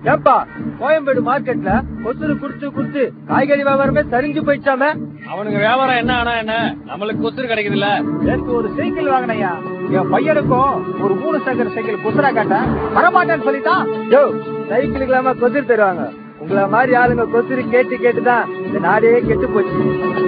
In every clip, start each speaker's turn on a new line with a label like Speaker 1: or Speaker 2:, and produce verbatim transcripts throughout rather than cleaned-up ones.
Speaker 1: ஏப்பா கோயம்பேடு மார்க்கெட்ல கொசுறு குடுத்து குடுத்து காய்கறி வியாபாரமே சரிஞ்சு போயிடுச்சாமே.
Speaker 2: அவனுக்கு வியாபாரம் என்ன ஆனா என்ன, நம்மளுக்கு கொசுறு கிடைக்குது இல்ல.
Speaker 1: எனக்கு ஒரு சைக்கிள் வாங்கினையா, என் பையனுக்கும் ஒரு மூணு சக்கர சைக்கிள் கொசுரா காட்டேன், வரமாட்டேன்னு சொல்லிட்டான். யோ சைக்கிளுக்கு இல்லாம கொசுறு தருவாங்க. உங்களை மாதிரி ஆளுங்க கொசுறு கேட்டு கேட்டுதான் இந்த நாடே கெட்டு போச்சு.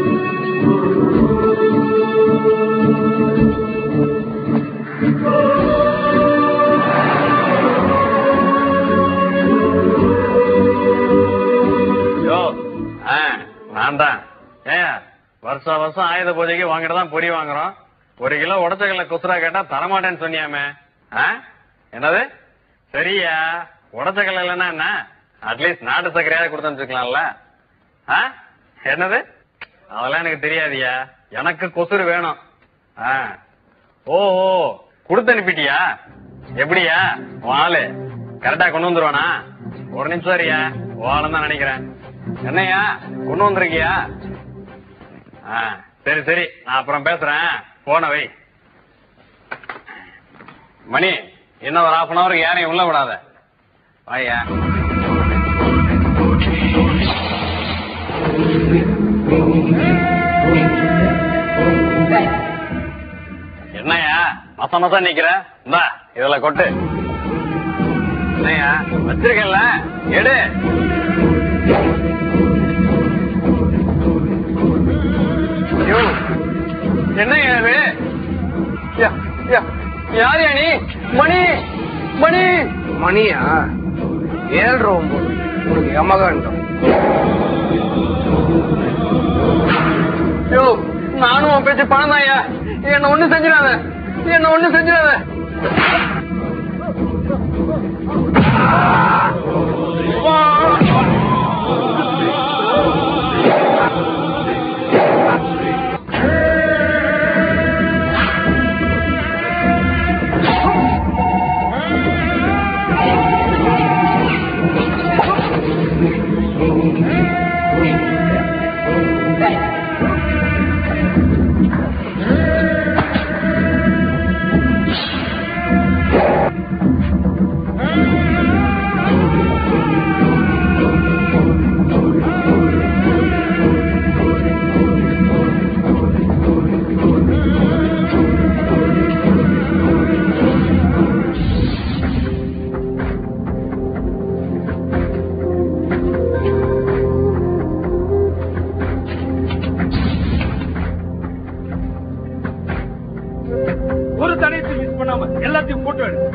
Speaker 2: நான் தான் ஏன் வருஷம் வருஷம் ஆயுத பூஜைக்கு வாங்கிட்டு பொறி வாங்குறோம். ஒரு கிலோ உடச்சக்கல்ல குசுரா கேட்டா தரமாட்டேன்னு சொன்னியாமே. என்னது சரியா? உடச்சக்கல்ல இல்லைன்னா என்ன, அட்லீஸ்ட் நாட்டு சக்கரையாவது கொடுத்து வச்சுக்கலாம்ல. என்னது அதெல்லாம் எனக்கு தெரியாதியா, எனக்கு கொசுறு வேணும். ஓஹோ கொடுத்து அனுப்பிட்டியா? எப்படியா வாழு கரெக்டா கொண்டு வந்துருவானா? ஒரு நிமிஷம் சரியா, வாழும் தான் நினைக்கிறேன். என்னையா கொண்டு வந்திருக்கியா? சரி சரி நான் அப்புறம் பேசுறேன், போன வை. மணி இன்னும் ஒரு ஹாஃப் அன் அவருக்கு யாரையும் உள்ள விடாத. வாயா. என்னையா மச மசா நிக்கிற? இந்தா இதுல கொட்டு. என்னையா வச்சிருக்கல எடு. என்ன யாரியா நீ? மணி மணி
Speaker 1: மணியா? ஏழு ஒன்பது உனக்கு எமகாண்டம்.
Speaker 2: நானும் உன் பேச்சு பணம் தான்யா. என்ன ஒண்ணு செஞ்சிடாத, என்ன ஒண்ணு செஞ்சிடாத.
Speaker 1: எல்லாத்தையும் போட்டோ எடு.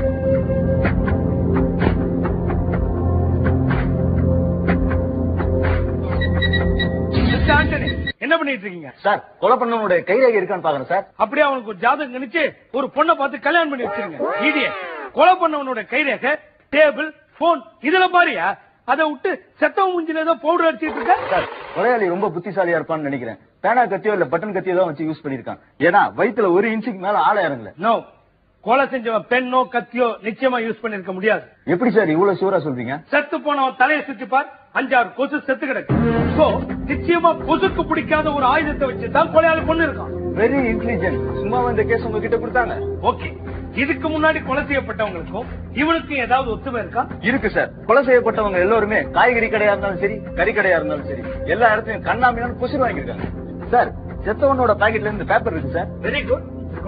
Speaker 1: என்ன பண்ணிட்டு இருக்கீங்க
Speaker 3: சார்? கொலை பண்ணவனுடைய கைரேகை இருக்கான்னு பாக்குறேன் சார்.
Speaker 1: அப்படியே அவனுக்கு ஒரு ஜாதகம் கணிச்சு ஒரு பொண்ணை பார்த்து கல்யாணம் பண்ணி வச்சிருங்க. இடிய கொலை பண்ணவனோட கைரேகை, டேபிள், போன் இதுல பாரியா? அதை விட்டு செத்தவன் மூஞ்சில ஏதோ பவுடர் அடிச்சிட்டு இருக்க.
Speaker 3: சார் கொலையாளி ரொம்ப புத்திசாலியா இருப்பான்னு நினைக்கிறேன். பேனா கத்தியோ இல்ல பட்டன் கத்தியோ தான் வச்சு யூஸ் பண்ணிருக்கான். ஏன்னா வயிற்றுல ஒரு இன்ச்சுக்கு மேல ஆள இறங்கல.
Speaker 1: நோ, கொலை செஞ்சவன் பெண்ணோ கத்தியோ நிச்சயமா யூஸ் பண்ணிருக்க முடியாது.
Speaker 3: எப்படி சார் இவ்வளவு ஷூரா சொல்றீங்க?
Speaker 1: செத்து போனவன் தலையை சுத்தி பார், அஞ்சாறு கொசு செத்து கிடக்கு. சோ நிச்சயமா கொசுக்கு பிடிக்காத ஒரு ஆயுதத்தை வச்சுதான் கொலையாளி பொண்ணு இருக்கான்.
Speaker 3: Very intelligent. சும்மா இந்த கேஸ் உங்ககிட்ட கொடுத்தாங்க.
Speaker 1: ஓகே, இதுக்கு முன்னாடி கொலை செய்யப்பட்டவங்களுக்கும் இவனுக்கு ஏதாவது ஒத்துமை இருக்கா?
Speaker 3: இருக்கு சார். கொலை செய்யப்பட்டவங்க எல்லாருமே காய்கறி கடையா இருந்தாலும் சரி, கறி கடையா இருந்தாலும் சரி, எல்லா இடத்தையும் கண்ணாமியான கொசு வாங்கிருக்காங்க. சார் செத்தவனோட பாக்கெட்ல இருந்து பேப்பர் இருக்கு சார்.
Speaker 1: Very good.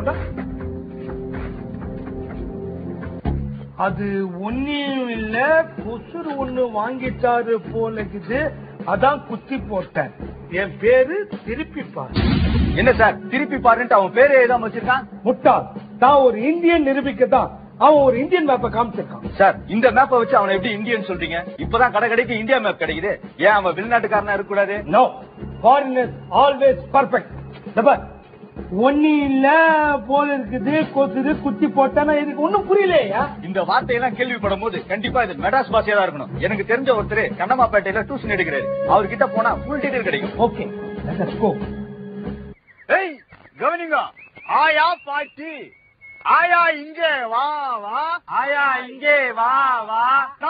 Speaker 1: அது ஒன்னும் இல்ல, கொசுறு ஒண்ணு வாங்கிட்டாரு போல இருக்குது, அதான் குத்தி போட்டேன். என் பேரு திருப்பி பாரு.
Speaker 3: என்ன சார் திருப்பி பாருன்ட்டு அவன் பேரே ஏதாவது வச்சிருக்கான்?
Speaker 1: முட்டாள், தான் ஒரு இந்தியன் நிரூபிக்கத்தான் அவன் ஒரு இந்தியன் மேப்பை காமிச்சிருக்கான்.
Speaker 3: சார் இந்த மேப்பை வச்சு அவனை எப்படி இந்தியன் சொல்றீங்க? இப்பதான் கடை கடைக்கு இந்தியா மேப் கிடைக்குது. ஏன் அவன் வெளிநாட்டுக்காரனா இருக்க கூடாது?
Speaker 1: No, foreigners always perfect. ஒன்னு இல்ல போல இருக்குது, கொசுது குத்தி போட்டானா இதுக்கு ஒண்ணும் புரியலையா?
Speaker 3: இந்த வார்த்தையெல்லாம் கேள்விப்படும் போது கண்டிப்பா இது மெட்ராஸ் பாஷையா தான் இருக்கணும். எனக்கு தெரிஞ்ச ஒருத்தர் கண்ணமாப்பேட்டையில டியூஷன் எடுக்கிறாரு. அவர்கிட்ட போனா ஃபுல் டீடைல் கிடைக்கும்.
Speaker 1: Okay, let's go.
Speaker 3: ஏய் கவனிங்க, ஆயா பாட்டி, ஆயா இங்கே வா வா, ஆயா இங்கே வா வா,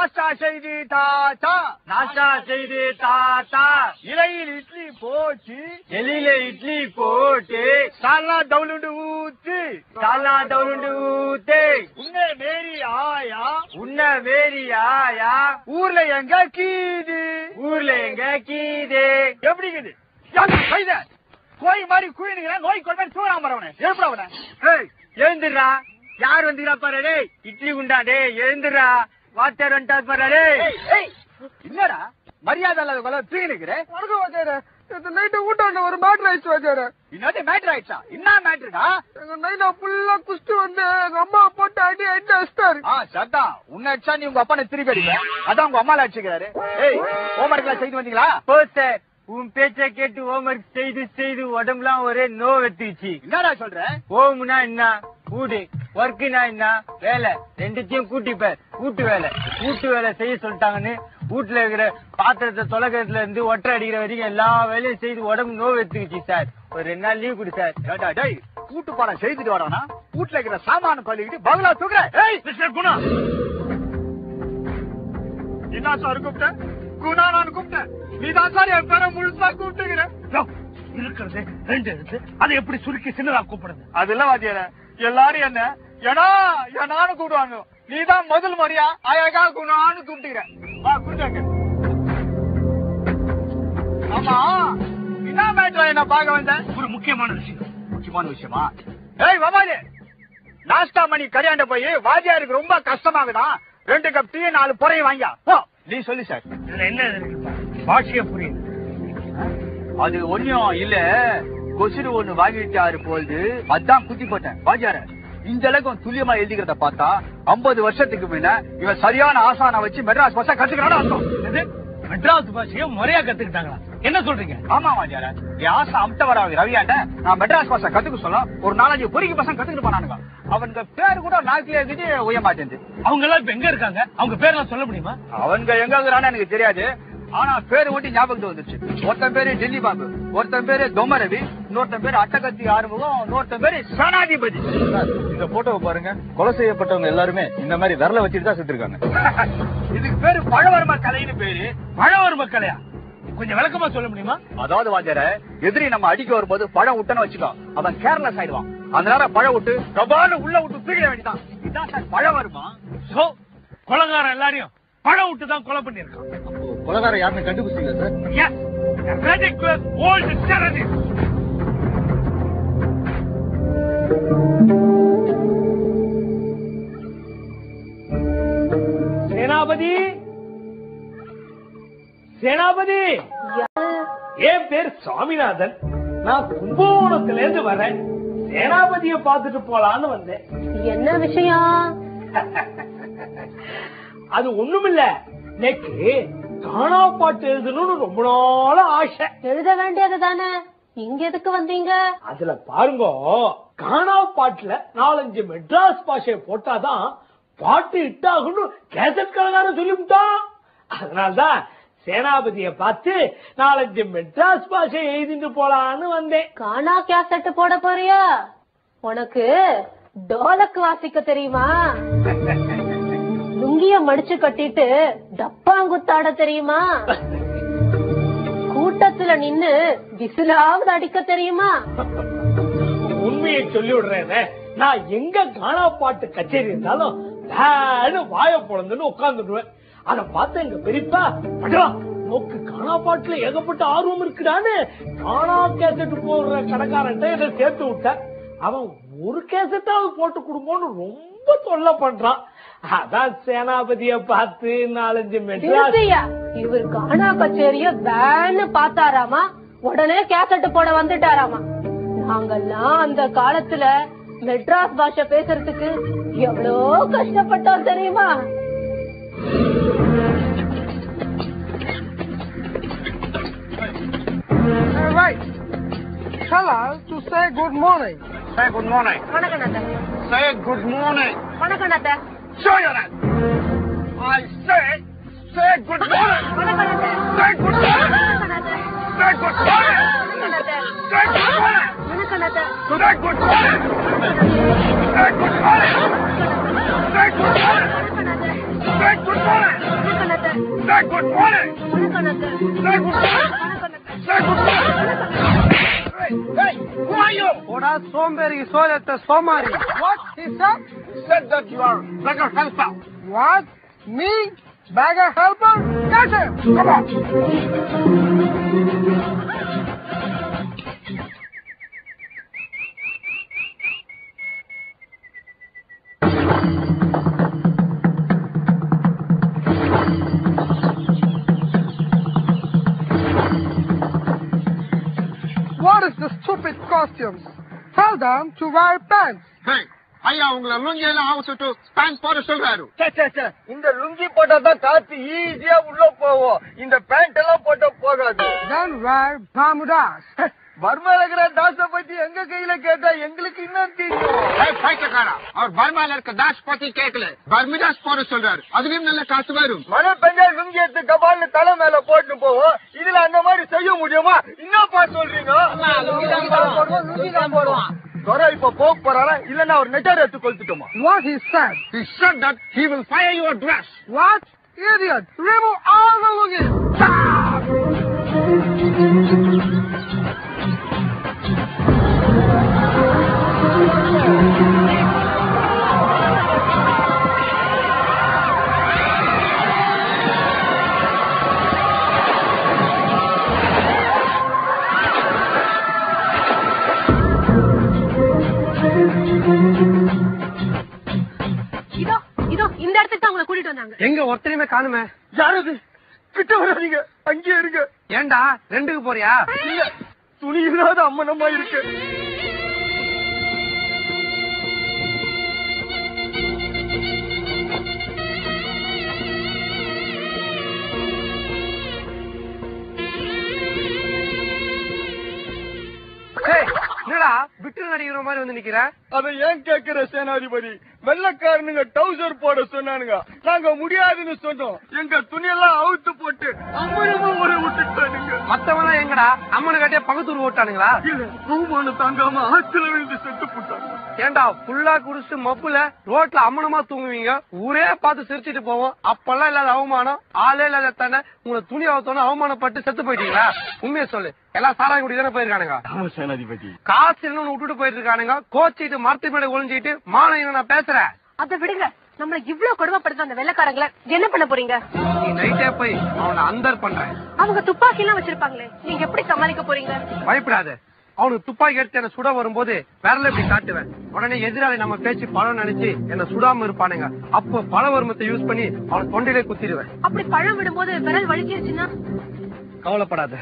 Speaker 1: நாஸ்டா செய்து தாத்தா
Speaker 3: நாஸ்டா செய்து தாத்தா
Speaker 1: இலையில் இட்லி போட்டு
Speaker 3: எலியில இட்லி போட்டு
Speaker 1: சாலா தவுளுண்டு ஊத்து
Speaker 3: சாலா தவுளுண்டு ஊத்து
Speaker 1: உன்னை மேரி ஆயா
Speaker 3: உன்ன வேரி ஆயா
Speaker 1: ஊர்ல எங்க கீது
Speaker 3: ஊர்ல எங்க கீது
Speaker 1: எப்படிங்குது கோய் மாதிரி குயினுங்க நோய் கொண்டு தூராம வரவனே எப்படா
Speaker 3: எழுந்துடுறா யார் வந்துக்கிறா பாரு டேய் இட்லி உண்டா டேய் எழுந்துடுறா வாட்டர் வந்துட்டா பாரு டேய்
Speaker 1: இல்லடா மரியாதை இல்லாத கொலை தூங்கினுக்கிறேன்
Speaker 4: நைட்டு ஊட்டாண்ட ஒரு மேட்ரு ஆயிடுச்சு வாஜாரு.
Speaker 1: இன்னொரு மேட்ரு ஆயிடுச்சா? என்ன மேட்ருடா?
Speaker 4: எங்க நைனா ஃபுல்லா குஸ்து வந்து எங்க அம்மா போட்டு அடி அடி அடிச்சிட்டாரு.
Speaker 1: ஆ சத்தா உன்னை அடிச்சா நீ உங்க அப்பா திருப்பி அடிக்க, அதான் உங்க அம்மால அடிச்சுக்கிறாரு. ஏய் ஹோம்ஒர்க் எல்லாம் செய்து வந்தீங்களா?
Speaker 3: போ சார், உன் பேச்ச கேட்டு ஹோம்ஒர்க் செய்து செய்து உடம்புலாம் ஒரே நோ வெத்துச்சு.
Speaker 1: என்னடா சொல்ற?
Speaker 3: ஹோம்னா என்ன, கூடு, ஒர்க்குனா என்ன, வேலை ரெண்டுத்தையும் கூட்டிப்பார். கூட்டு வேலை கூட்டு வேலை செய்ய சொல்லிட்டாங்கன்னு வீட்டுல இருக்கிற பாத்திரத்தை தொலைக்கிறதுல இருந்து ஒற்றை அடிக்கிற வரைக்கும் எல்லா வேலையும் செய்து உடம்பு நோ வெத்துக்குச்சு சார். ஒரு ரெண்டு நாள் லீவ் கொடு சார்.
Speaker 1: டேய் கூட்டு பாடம் செய்துட்டு வரானா வீட்டுல இருக்கிற சாமான பள்ளிக்கிட்டு பங்களா தூக்குற. ஏய் மிஸ்டர் குணா, என்ன சார் கூப்பிட்ட? குணா நான் கூப்பிட்டேன், நீதான் சார் என் பேரை முழுசா கூப்பிட்டுக்கிறேன்.
Speaker 4: இருக்கிறது ரெண்டு எழுத்து, அதை எப்படி சுருக்கி சின்னதா கூப்பிடுது?
Speaker 1: அதெல்லாம் வாத்தியார எல்லாரும் என்ன ஏனா ஏனான்னு கூப்பிடுவாங்க, நீதான் முதல் முறையா அழகா குணான்னு கூப்பிட்டுக்கிறேன். வா கூப்பிட்டாங்க. ஆமா என்ன மேட்ரா என்ன பார்க்க வந்த?
Speaker 4: ஒரு முக்கியமான விஷயம்.
Speaker 1: முக்கியமான விஷயமா? ஏய் வமாலி, நாஸ்டா மணி கரையாண்ட போய் வாத்தியாருக்கு ரொம்ப கஷ்டமாகுதான், ரெண்டு கப் டீ நாலு பொறையும் வாங்கியா போ. நீ சொல்லு சார்.
Speaker 4: இதுல என்ன பாஷைய புரியுது?
Speaker 1: அது ஒன்னும் இல்ல, கொசுறு ஒண்ணு வாங்கிட்டாரு போது அதான் குத்தி போட்டேன். வாத்தியார இந்த அளவுக்கு துல்லியமா எழுதிக்கிறத பார்த்தா ஐம்பது வருஷத்துக்கு முன்ன இவன் சரியான ஆசான வச்சு மெட்ராஸ் பாஷா கத்துக்கிறான்னு அர்த்தம்.
Speaker 4: மெட்ராஸ் பாஷைய முறையா கத்துக்கிட்டாங்களா? என்ன சொல்றீங்க?
Speaker 1: ஆமா வாத்தியார, என் ஆசை அம்ட்ட வர ரவியாண்ட நான் மெட்ராஸ் பாஷா கத்துக்க சொல்ல ஒரு நாலஞ்சு பொறிக்கு பசங்க கத்துக்கிட்டு போனானுங்க. அவனுங்க பேரு கூட நாக்கில இருந்துட்டு உய மாட்டேன்.
Speaker 4: அவங்க எல்லாம் இப்ப எங்க இருக்காங்க? அவங்க பேர்லாம் சொல்ல முடியுமா?
Speaker 1: அவங்க எங்க இருக்கிறான்னு எனக்கு தெரியாது, ஆனா பேரு ஓட்டி ஞாபகத்து வந்துச்சு. ஒருத்தன் பேரு டெல்லி பாபு, ஒருத்தன் பேரு தொம்ம ரவி, இன்னொருத்தன் பேரு அட்டகத்தி ஆறுமுகம், இன்னொருத்தன் பேரு சனாதிபதி.
Speaker 3: இந்த போட்டோவை பாருங்க, கொலை செய்யப்பட்டவங்க எல்லாருமே இந்த மாதிரி விரல வச்சுட்டு தான் செத்துருக்காங்க.
Speaker 1: இதுக்கு பேரு பழவர்ம கலைன்னு பேரு.
Speaker 4: பழவர் மக்களையா? கொஞ்சம் விளக்கமா சொல்ல முடியுமா?
Speaker 1: அதாவது வாத்தியார, எதிரி நம்ம அடிக்க வரும்போது பழம் விட்டன்னு வச்சுக்கோ, அவன் கேர்லெஸ் ஆயிடுவான். அந்த நேரம் பழம் விட்டு கபான்னு உள்ள விட்டு தூக்கிட வேண்டியதான். இதான் சார் பழவர்மா.
Speaker 4: சோ கொலைகாரன் எல்லாரையும் பழம் விட்டு தான் கொலை பண்ணிருக்கான்.
Speaker 3: கொலைகாரம் யாருன்னு கண்டுபிடிச்சீங்களா sir?
Speaker 4: Yes, a ridiculous old terrorist. Senapathi, Senapathi, என் பேர் சுவாமிநாதன். நான் கும்பகோணத்துல இருந்து வரேன். சேனாபதியை பார்த்துட்டு போலான்னு வந்தேன்.
Speaker 5: என்ன விஷயம்?
Speaker 4: அது ஒண்ணுமில்ல, எனக்கு காணா பாட்டு எழுதணும்னு ரொம்ப நாள ஆசை.
Speaker 5: எழுத வேண்டியது தானே, இங்க எதுக்கு வந்தீங்க?
Speaker 4: அதுல பாருங்க, காணா பாட்டுல நாலஞ்சு மெட்ராஸ் பாஷையை போட்டாதான் பாட்டு ஹிட் ஆகும்னு கேசட் கலகாரன் சொல்லிவிட்டான். அதனால்தான் சேனாபதிய பார்த்து நாலஞ்சு மெட்ராஸ் பாஷை எழுதிட்டு போலான்னு வந்தேன்.
Speaker 5: காணா கேசட் போட போறியா? உனக்கு டோலக்கு வாசிக்க தெரியுமா? லுங்கிய மடிச்சு கட்டிட்டு டப்பாங்குத்தாட தெரியுமா? கூட்டத்துல நின்னு விசிலாவது அடிக்க தெரியுமா?
Speaker 4: உண்மையை சொல்லி விடுறேன், நான் எங்க காணா பாட்டு கச்சேரி இருந்தாலும் வாய பொழந்துன்னு உட்கார்ந்துடுவேன். அத பார்த்து எங்க பெரியப்பா, நோக்கு காணா பாட்டுல ஏகப்பட்ட ஆர்வம் இருக்குடான்னு காணா கேசட் போடுற கடைக்காரன்ட்ட இதை சேர்த்து விட்டேன். அவன் ஒரு கேசட்டாவது போட்டு கொடுப்போம்னு ரொம்ப தொல்லை பண்றான். அதான் சேனாபதிய பார்த்து நாலஞ்சு மெட்ராஸ்.
Speaker 5: இவர் காணா கச்சேரிய வேன்னு பாத்தாராமா, உடனே கேசட் போட வந்துட்டாராமா. நாங்கெல்லாம் அந்த காலத்துல மெட்ராஸ் பாஷை பேசுறதுக்கு எவ்வளோ கஷ்டப்பட்டோம் தெரியுமா?
Speaker 4: To say good morning.
Speaker 1: Say good morning.
Speaker 5: வணக்கம் அண்ணா.
Speaker 1: Say good morning.
Speaker 5: வணக்கம் அண்ணா.
Speaker 1: Show your hand. I say, say good morning.
Speaker 5: வணக்கம் அண்ணா.
Speaker 1: Say good morning. Say good morning. Say good morning.
Speaker 5: வணக்கம் அண்ணா.
Speaker 1: Say good morning. Say good morning. Say good morning. Say good morning.
Speaker 2: Good morning. Who are you?
Speaker 1: போடா சோம்பேறி சோழத்தை சோமாரி. What? He said?
Speaker 2: Said that you are beggar helper.
Speaker 1: What? Me? Beggar helper? Catch him!
Speaker 2: Come on.
Speaker 1: What is the stupid costumes? Tell them to wear pants.
Speaker 2: Hey, ஐயா உங்களை லுங்கி எல்லாம் அவுத்துட்டு pant போட சொல்றாரு.
Speaker 3: இந்த லுங்கி போட்டாதான் காத்து ஈஸியா உள்ள போவோம். இந்த பேண்ட் எல்லாம் போட்டா போகாது.
Speaker 1: Then wear Bermudas.
Speaker 3: பர்மால இருக்கிற தாச பத்தி எங்க கையில கேட்டா எங்களுக்கு இன்னும் தெரியும்.
Speaker 2: ஏய் பைத்தியக்காரா, அவர் பர்மால இருக்க தாஸ் பத்தி கேட்கல, பர்மிடாஸ் போட சொல்றாரு. அதுலயும் நல்ல காசு வரும்.
Speaker 3: மழை பெஞ்சா லுங்கி எடுத்து கபால்னு தலை மேல போட்டு போவோம். இதுல அந்த மாதிரி செய்ய முடியுமா? என்னப்பா சொல்றீங்க? துறை இப்ப போக போறாரா இல்லன்னா ஒரு நெட்டார் எடுத்து கொளுத்துட்டோமா?
Speaker 1: What he said?
Speaker 2: He said that he will fire your dress.
Speaker 1: What? Idiot! Remove all the looking!
Speaker 5: இதோ இதோ இந்த இடத்துக்கு தான் உங்களை கூட்டிட்டு வந்தாங்க.
Speaker 1: எங்க ஒருத்தரையுமே காணுமே.
Speaker 3: யாரது? கிட்ட வராதீங்க, அங்கே இருங்க.
Speaker 1: ஏண்டா ரெண்டுக்கு போறியா?
Speaker 3: இல்ல, துணி இல்லாத அம்மனமா இருக்கு.
Speaker 1: என்னடா விட்டு நடிக்கிற மாதிரி வந்து நிக்கிற?
Speaker 3: அதை ஏன் கேக்குற சேனாதிபதி? வெள்ளக்காரனுங்க டவுசர் போட சொன்னானுங்க, நாங்க முடியாதுன்னு சொன்னோம். எங்க துணியெல்லாம் அவுத்து போட்டு அம்மனமா ஒரு விட்டுட்டானுங்க.
Speaker 1: மத்தவனா எங்கடா அம்மனு கட்டிய பக்கத்தூர் ஓட்டானுங்களா?
Speaker 3: இல்ல, அவமானம் தாங்காம ஆத்துல விழுந்து செத்து போட்டாங்க.
Speaker 1: ஏண்டா புல்லா குடிச்சு மப்புல ரோட்ல அம்மனமா தூங்குவீங்க, ஊரே பார்த்து சிரிச்சிட்டு போவோம். அப்பெல்லாம் இல்லாத அவமானம், ஆளே இல்லாத தானே உங்களை துணி அவுத்தோன்னு அவமானப்பட்டு செத்து போயிட்டீங்களா? உண்மையை சொல்லு, எல்லாம் சாராயம் குடி தானே போயிருக்கானுங்க.
Speaker 3: சேனாதிபதி,
Speaker 1: காசு என்னன்னு விட்டுட்டு போயிட்டு இருக்கானுங்க, கோச்சிட்டு மரத்து மேல ஒளிஞ்சிட்டு மானம் நான் பேசுறேன்.
Speaker 5: அதை விடுங்க, நம்மள இவ்வளவு கொடுமைப்படுத்த அந்த வெள்ளக்காரங்களை என்ன பண்ண போறீங்க?
Speaker 1: நீ நைட்டே போய் அவனை அந்தர் பண்றேன்.
Speaker 5: அவங்க துப்பாக்கி எல்லாம் வச்சிருப்பாங்களே, நீங்க எப்படி சமாளிக்க போறீங்க?
Speaker 1: பயப்படாத, அவனுக்கு துப்பாக்கி எடுத்து என்ன சுட வரும்போது விரல இப்படி காட்டுவேன். உடனே எதிராளி நம்ம பேச்சு பழம் நினைச்சு என்ன சுடாம இருப்பானுங்க. அப்போ பழ வருமத்தை யூஸ் பண்ணி அவனை தொண்டையிலே குத்திடுவேன்.
Speaker 5: அப்படி பழம் விடும்போது விரல் வலிச்சிருச்சுன்னா?
Speaker 1: கவலைப்படாத.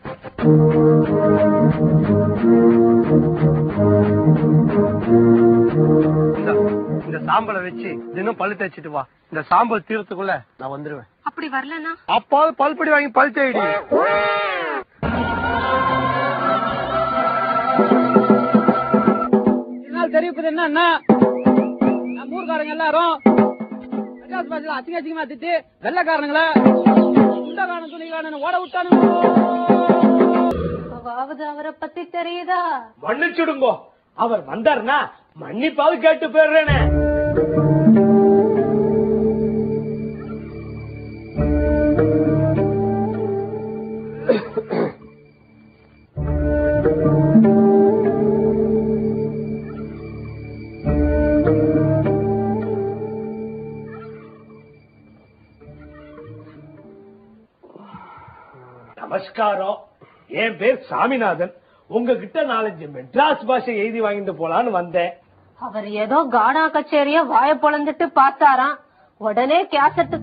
Speaker 1: இந்த சாம்பலை வச்சு தினம் பழு தேய்ச்சிட்டு வா. இந்த சாம்பல் தீரத்துக்குள்ள நான் வந்துருவேன்.
Speaker 5: அப்படி வரலன்னா?
Speaker 1: அப்பாவது பல்படி வாங்கி பழு தேடி.
Speaker 6: தெரிவிப்பது என்னன்னா, நம்ம ஊர்காரங்க எல்லாரும் மெட்ராஸ் பாஷையில அசிங்க அசிங்கமா திட்டு வெள்ளக்காரனுங்களை உண்டகான துணிகான ஓட விட்டானுங்க.
Speaker 5: அவரை பத்தி தெரியுதா?
Speaker 4: மன்னிச்சுடுங்கோ, அவர் வந்தாருன்னா மன்னிப்பாவது கேட்டு போயிடுறேனே. நமஸ்காரம், என் பேர் சாமிநாதன். உங்ககிட்ட நாலஞ்சு மெட்ராஸ் பாஷை எழுதி வாங்கிட்டு போலான்னு வந்தேன்.
Speaker 5: அவர் ஏதோ கானா கச்சேரிய வாய பொழந்துட்டு பார்த்தாராம். உடனே கேசட்டு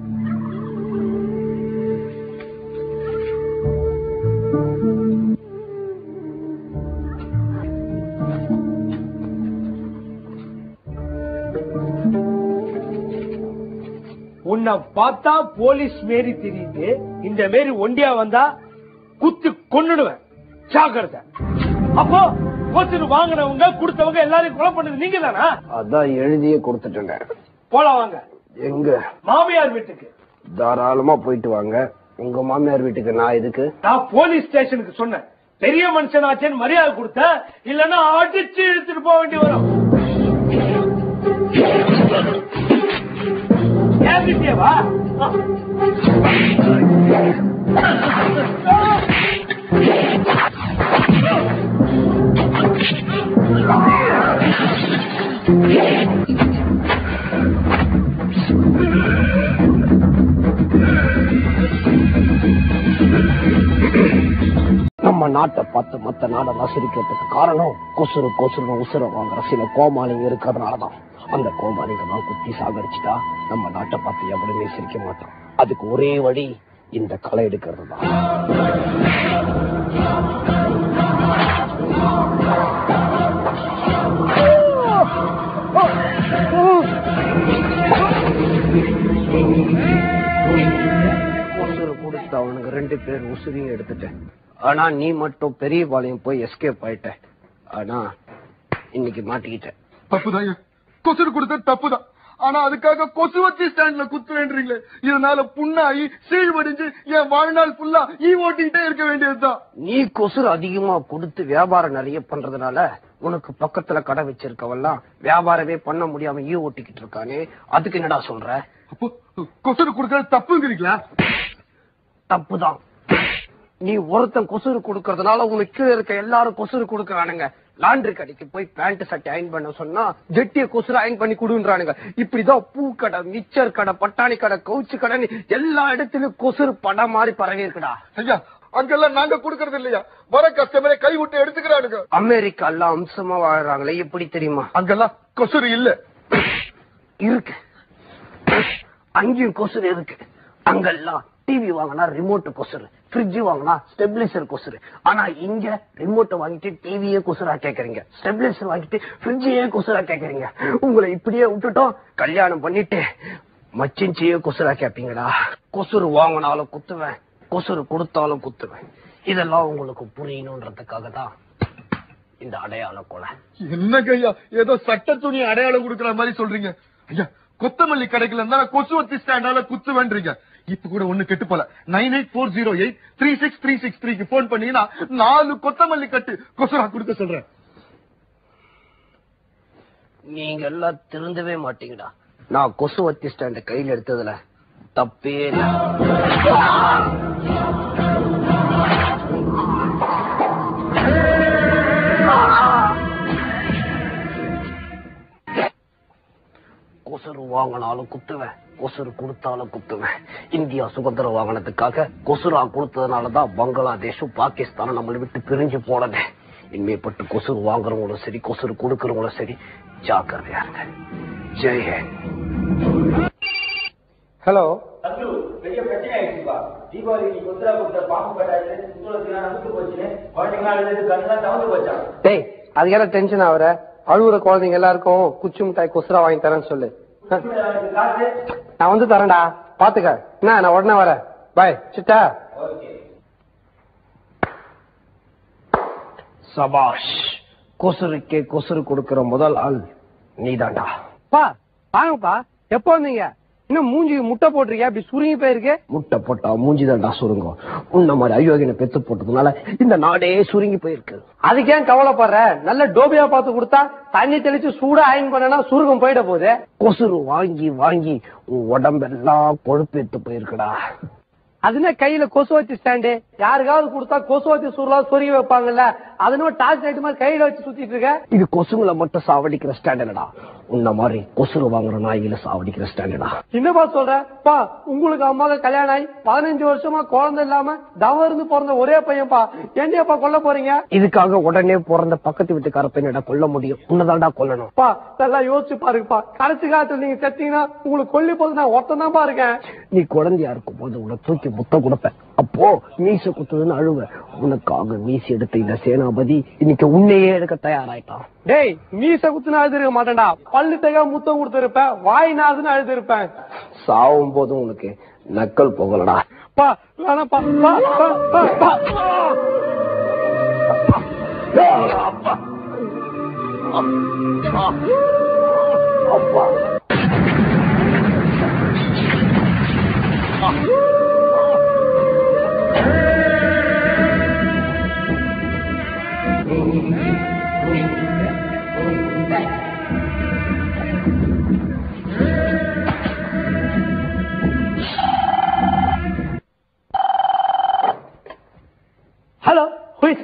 Speaker 4: உன்னை பார்த்தா போலீஸ் மாரி தெரியுது. இந்த மாரி ஒண்டியா வந்தா குத்து கொன்னுடுவேன், ஜாக்கிரதை. அப்போ கோச்சுட்டு வாங்கினவங்க கொடுத்தவங்க எல்லாரையும் கொலை பண்ணது நீங்க தானா?
Speaker 7: அதான் எழுதியே கொடுத்துட்டேங்க.
Speaker 4: போலாம் வாங்க.
Speaker 7: எங்க?
Speaker 4: மாமியார் வீட்டுக்கு.
Speaker 7: தாராளமா போயிட்டு வாங்க. உங்க மாமியார் வீட்டுக்கு நான் எதுக்கு?
Speaker 4: நான் போலீஸ் ஸ்டேஷனுக்கு சொன்னேன், பெரிய மனுஷன் ஆச்சேன்னு மரியாதை கொடுத்த, இல்லன்னா அடிச்சு இழுத்துட்டு போக வேண்டி வரும். ஏன் வா
Speaker 7: நம்ம நாட்டை பார்த்து மத்த நாடை நசிரிக்கிறதுக்கு காரணம் கொசுறு கொசுறு உசுர வாங்குற சில கோமாளிங்க இருக்கிறதுனாலதான். அந்த கோமாளிங்க தான் குத்தி சாகடிச்சுட்டா நம்ம நாட்டை பார்த்து எவனுமே சிரிக்க மாட்டோம். அதுக்கு ஒரே வழி இந்த களை எடுக்கிறது தான். கொசுறு கொடுத்து அவனுக்கு ரெண்டு பேர் உசுரையும் எடுத்துட்டேன். ஆனா நீ மட்டும் பெரிய பாளையம் போய் எஸ்கேப் ஆயிட்ட. ஆனா இன்னைக்கு மாட்டிக்கிட்ட.
Speaker 8: தப்புதாங்க, கொசுறு கொடுத்த தப்புதான். ஆனா அதுக்காக கொசு வச்சு ஸ்டாண்ட்ல குத்து வேண்டீங்களே, இதனால புண்ணாகி சீழ்வடிஞ்சு என் வாழ்நாள் ஃபுல்லா ஈ ஓட்டிக்கிட்டே இருக்க வேண்டியதுதான்.
Speaker 7: நீ கொசுறு அதிகமா கொடுத்து வியாபாரம் நிறைய பண்றதுனால உனக்கு பக்கத்துல கடை வச்சிருக்கவெல்லாம் வியாபாரமே பண்ண முடியாம ஈ ஓட்டிக்கிட்டு இருக்கானே, அதுக்கு என்னடா சொல்ற?
Speaker 8: அப்போ கொசுறு கொடுக்கறது தப்புங்கிறீங்களா?
Speaker 7: தப்புதான். நீ ஒருத்தன் கொசுறு கொடுக்கறதுனால உனக்கு கீழே இருக்க எல்லாரும் கொசுறு கொடுக்கறானுங்க. லாண்டரி கடைக்கு போய் பேண்ட் சட்டை அயன் பண்ண சொன்னா ஜெட்டிய கொசுறு அயன் பண்ணி கொடுன்றானுங்க. இப்படிதான் பூக்கடை, மிச்சர் கடை, பட்டாணி கடை, கவுச்சு கடை எல்லா இடத்துலயும் கொசுறு படம் மாதிரி பரவி இருக்குடா.
Speaker 8: ஐயா, அங்கெல்லாம் நாங்க கொடுக்கறது இல்லையா, வர கஸ்டமரை கை விட்டு எடுத்துக்கிறானுங்க.
Speaker 7: அமெரிக்கா எல்லாம் அம்சமா வாழ்றாங்களே, எப்படி தெரியுமா?
Speaker 8: அங்கெல்லாம் கொசுறு இல்ல.
Speaker 7: இருக்கு, அங்கேயும் கொசுறு இருக்கு. அங்கெல்லாம் டிவி வாங்கினா ரிமோட் கொசுறு, ஃப்ரிட்ஜ் வாங்கினா ஸ்டெபிலைசர் கொசுறு. ஆனா இங்க ரிமோட்டை வாங்கிட்டு டிவியே கொசுரா கேக்குறீங்க, ஸ்டெபிலைசர் வாங்கிட்டு ஃப்ரிட்ஜையே கொசுரா கேக்குறீங்க. உங்களை இப்படியே விட்டுட்டோம், கல்யாணம் பண்ணிட்டு மச்சின்ச்சியே கொசுரா கேப்பீங்களா? கொசுறு வாங்கினாலும் குத்துவேன், கொசுறு கொடுத்தாலும் குத்துவேன். இதெல்லாம் உங்களுக்கு புரியணும்ன்றதுக்காக தான் இந்த அடையாள கொலை.
Speaker 8: என்னங்க ஐயா, ஏதோ சட்ட துணி அடையாளம் கொடுக்கற மாதிரி சொல்றீங்க. ஐயா, கொத்தமல்லி கடைக்குல இருந்தா கொசு வத்தி ஸ்டாண்டால குத்து வேண்டீங்க. இப்ப கூட ஒண்ணு கெட்டு போல nine eight four zero eight three six three six த்ரீக்கு போன் பண்ணீங்கன்னா நாலு கொத்தமல்லி கட்டு கொசுரா கொடுக்க சொல்றேன்.
Speaker 7: நீங்க எல்லாம் திருந்தவே மாட்டீங்கடா. நான் கொசு வத்தி ஸ்டாண்ட கையில எடுத்ததுல தப்பே இல்லை. கொசுறு வாங்கினாலும் குத்துவேன், கொசுறு கொடுத்தாலும் குத்துவேன். இந்தியா சுதந்திரம் வாங்கினதுக்காக கொசுரா கொடுத்ததுனாலதான் பங்களாதேஷும் பாகிஸ்தானும் நம்மளை விட்டு பிரிஞ்சு போனது. இனிமேப்பட்டு கொசுறு வாங்குறவங்களும் சரி, கொசுறு கொடுக்கறவங்களும் சரி, ஜாக்கிரதையா இருங்க. ஜெய்ஹிந்த்.
Speaker 1: ஹலோ அஞ்சு, பெரிய பிரச்சனை ஆயிடுச்சுப்பா. தீபாவளிக்கு கொசுரா கொடுத்த பாம்பு கட்டாயில சுற்றுலா நமக்கு போச்சு, குழந்தைங்க கண்ணெல்லாம் தவந்து போச்சா.
Speaker 9: டேய், அதுக்கெல்லாம் டென்ஷன் ஆகுற? அழுகுற குழந்தைங்க எல்லாருக்கும் குச்சி மிட்டாய் கொசுரா வாங்கி தரேன்னு சொல்லு. நான் வந்து தரேன்டா, பாத்துக்க. என்ன, நான் உடனே வரேன். பாய் சிட்டா.
Speaker 7: சபாஷ், கொசுருக்கே கொசுறு கொடுக்கிற முதல் ஆள் நீதாண்டா.
Speaker 9: பா வாங்கப்பா, எப்போ வந்தீங்க? இன்னும் மூஞ்சி முட்டை போட்டிருக்கியா, அப்படி சுருங்கி போயிருக்கு.
Speaker 7: முட்டை போட்டா மூஞ்சிதாண்டா சுருங்கும். உன்ன மாதிரி அயோக்கியனை பெத்து போட்டதுனால இந்த நாடே சுருங்கி போயிருக்கு.
Speaker 9: அதுக்கு ஏன் கவலைப்படுற? நல்ல டோபியா பார்த்து கொடுத்தா தண்ணி தெளிச்சு சூடா அயன் பண்ணனா சுருகம் போயிட போகுது.
Speaker 7: கொசுறு வாங்கி வாங்கி உன் உடம்பெல்லாம் கொழுப்பேத்து போயிருக்குடா.
Speaker 9: அதுனா கையில கொசு வச்சு ஸ்டாண்டு, யாருக்காவது கொடுத்தா கொசு வச்சு சுருளா சொருகி வைப்பாங்கல்ல, அதுன்னு டார்ச் லைட் மாதிரி கையில வச்சு சுத்திட்டு இருக்க.
Speaker 7: இது கொசுங்களை மட்டும் சாவடிக்கிற ஸ்டாண்டர்டா. உன்ன மாதிரி கொசுறு வாங்குற நாயில சாவடிக்கிற ஸ்டாண்டர்டா.
Speaker 9: என்னப்பா சொல்ற? பா, உங்களுக்கு அம்மாவுக்கு கல்யாணம் ஆகி பதினஞ்சு வருஷமா குழந்தை இல்லாம தவ இருந்து பிறந்த ஒரே பையன்பா, ஏண்டியாப்பா கொல்ல போறீங்க?
Speaker 7: இதுக்காக உடனே பிறந்த பக்கத்து வீட்டுக்கார பையனடா கொல்ல முடியும்? உன்னதாண்டா கொல்லணும்.
Speaker 9: பா, நல்லா யோசிச்சு பாருங்கப்பா. கடைசி காலத்துல நீங்க செத்தீங்கன்னா உங்களுக்கு கொல்லி போது நான் ஒருத்தன் தான்ப்பா இருக்கேன்.
Speaker 7: நீ குழந்தையா இருக்கும் போது உன்னை தூக்கி முத்த கொடுப்பேன், அப்போ மீச குத்துதுன்னு அழுவ. உனக்காக மீசி எடுத்த இந்த சேனாபதி இன்னைக்கு உன்னையே எடுக்க தயாராயிட்டான்.
Speaker 9: டேய், மீச குத்துன்னு அழுது இருக்க மாட்டேன்டா, பல்லு தேக முத்தம் கொடுத்து இருப்பேன், வாய் நாதுன்னு அழுது இருப்பேன்.
Speaker 7: சாவும் போதும் உனக்கு நக்கல் போகலடா.
Speaker 9: பா வேணாப்பா, பா, பா, பா, பா.
Speaker 7: அப்பா அப்பா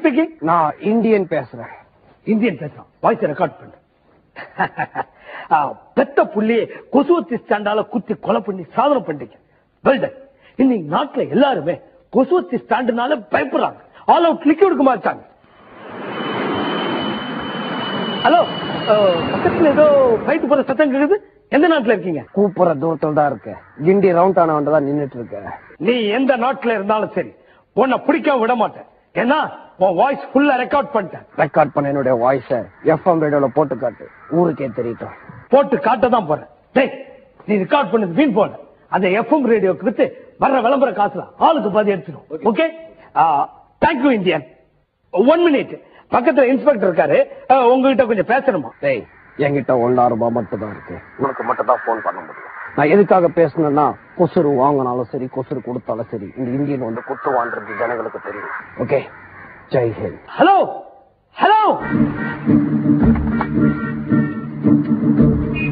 Speaker 7: ஸ்பீக்கிங்.
Speaker 9: நான் இந்தியன் பேசுறேன்.
Speaker 7: இந்தியன் பேசுறான். வாய்ஸ் ரெக்கார்ட் பண்ணு. பெத்த புள்ளியே கொசுவத்தி ஸ்டாண்டால குத்தி கொலை பண்ணி சாதனை பண்ணிட்டீங்க. வெல்டன். இன்னைக்கு நாட்டுல எல்லாருமே கொசுவத்தி ஸ்டாண்டுனால பயப்படுறாங்க. ஆல் அவுட் லிக்விட் மாட்டாங்க. ஹலோ, பக்கத்துல ஏதோ ஃபைட் போற சத்தம் கேக்குது. எந்த நாட்டுல இருக்கீங்க?
Speaker 9: கூப்பிடுற தூரத்துல தான் இருக்கு. கிண்டி ரவுண்ட் ஆனவன் தான் நின்னுட்டு இருக்க.
Speaker 7: நீ எந்த நாட்டுல இருந்தாலும் சரி, உன்னை பிடிக்காம விட மாட்டேன். ஏன்னா உன் வாய்ஸ் ஃபுல்லா ரெக்கார்ட் பண்ணிட்டேன்.
Speaker 9: ரெக்கார்ட் பண்ண என்னுடைய வாய்ஸ எஃப்எம் ரேடியோல போட்டு காட்டு, ஊருக்கே தெரியட்டும்.
Speaker 7: போட்டு காட்ட தான் போறேன். டேய், நீ ரெக்கார்ட் பண்ணது வீண் போன. அந்த எஃப்எம் ரேடியோக்கு வித்து வர்ற விளம்பர காசுல ஆளுக்கு பாதி எடுத்துடும். Okay, thank you Indian. One minute, பக்கத்துல இன்ஸ்பெக்டர் இருக்காரு, உங்ககிட்ட கொஞ்சம் பேசணுமா?
Speaker 9: டேய், என்கிட்ட ஒன்னாயிரம் ரூபாய் மட்டும் தான் இருக்கு. உனக்கு மட்டும் தான் போன் பண்ண முடியும். நான் எதுக்காக பேசணும்னா, கொசுறு வாங்கினாலும் சரி, கொசுறு கொடுத்தாலும் சரி, இந்த இந்தியன் வந்து குத்துவான்றது ஜனங்களுக்கு தெரியும். Okay, Jai Hind.
Speaker 7: Hello hello